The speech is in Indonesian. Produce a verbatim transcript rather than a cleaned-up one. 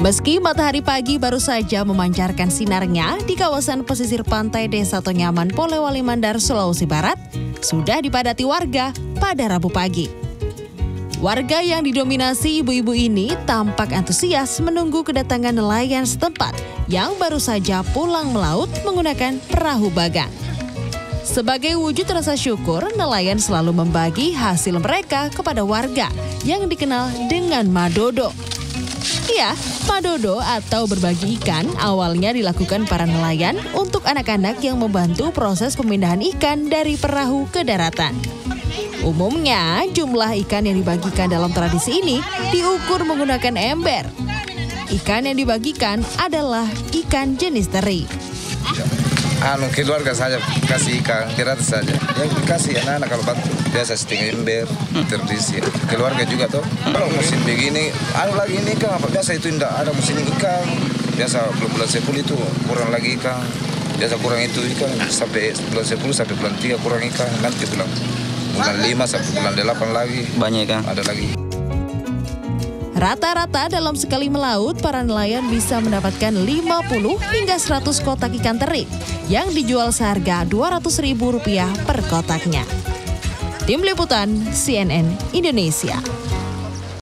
Meski matahari pagi baru saja memancarkan sinarnya di kawasan pesisir pantai Desa Tonyaman, Polewali Mandar, Sulawesi Barat, sudah dipadati warga pada Rabu pagi. Warga yang didominasi ibu-ibu ini tampak antusias menunggu kedatangan nelayan setempat yang baru saja pulang melaut menggunakan perahu bagan. Sebagai wujud rasa syukur, nelayan selalu membagi hasil mereka kepada warga yang dikenal dengan madodo. Ya, madodo atau berbagi ikan awalnya dilakukan para nelayan untuk anak-anak yang membantu proses pemindahan ikan dari perahu ke daratan. Umumnya, jumlah ikan yang dibagikan dalam tradisi ini diukur menggunakan ember. Ikan yang dibagikan adalah ikan jenis teri. Anu, keluarga saja kasih ikan, gratis saja. Yang dikasih anak-anak kalau bantu biasa setengah ember, tradisi. Keluarga juga tuh. Kalau musim begini, anu lagi ini kan apa biasa itu tidak ada musim ikan. Biasa bulan sepuluh itu kurang lagi ikan. Biasa kurang itu ikan sampai bulan sepuluh sampai bulan tiga kurang ikan. Nanti bulan bulan lima sampai bulan delapan lagi. Banyak ikan. Ada lagi. Rata-rata dalam sekali melaut, para nelayan bisa mendapatkan lima puluh hingga seratus kotak ikan teri yang dijual seharga dua ratus ribu rupiah per kotaknya. Tim Liputan C N N Indonesia.